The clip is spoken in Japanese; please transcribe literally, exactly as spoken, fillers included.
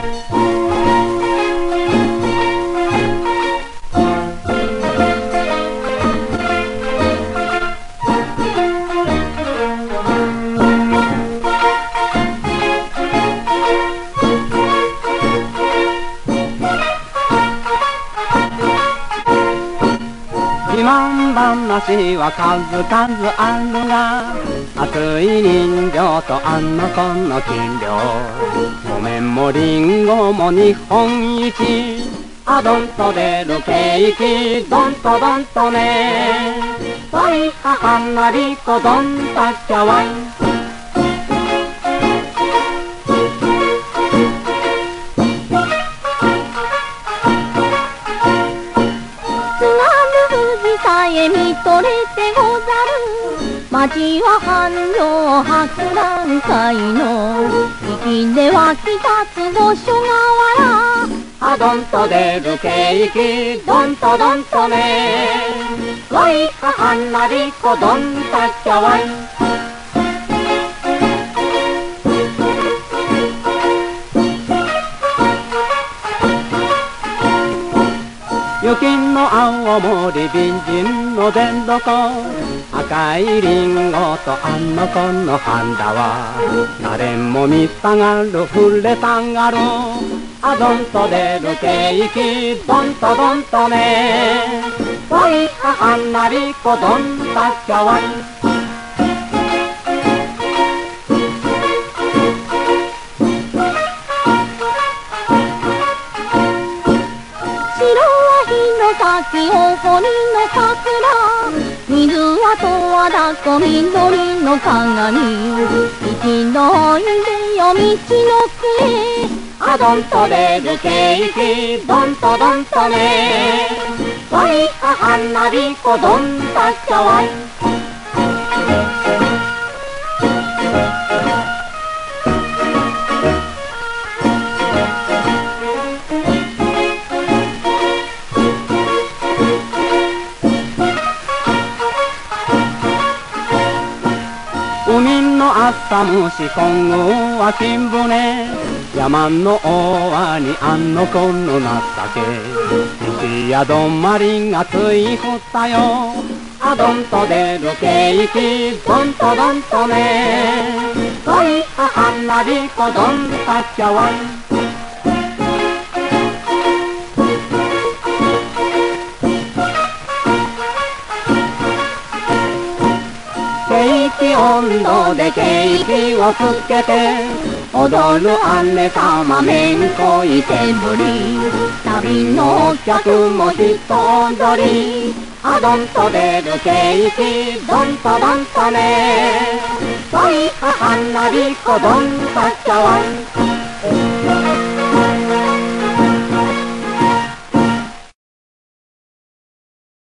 自慢話は数々あるが、熱い人情とあの子の斤量、米もリンゴも日本一、あどんと出るケーキどんとどんとね、わい母なりこどんたっちゃわい。 見とれてござる、町は繁盛博覧会の粋で湧き立つ五所川原、 あどんと出るケーキどんとどんとね、わい母なりこどんたっちゃわい。雪の青森美人の出どこ、赤いリンゴとあの子のハンダは誰も見たがる触れたがる、あどんと出るケーキどんとどんとね、わい母なりこどんたっちゃわい。 滝お堀の桜、水は十和田湖緑の鏡、一度おいでよ道のくへ、 あどんと出るケーキどんとどんとね、わい母なりこどんたっちゃわい。海の朝虫こぐは金船、山の大輪にあの子の情け、石やどんまりがついふったよ、あどんと出るケーキどんとどんとね、わい母なりこどんたっちゃわい。ケーキ温度でケーキをつけて、踊る姉様めんこいてぶり、旅のお客もひと踊り、あどんと出るケーキどんとどんとね、わい母なりこどんたっちゃわい。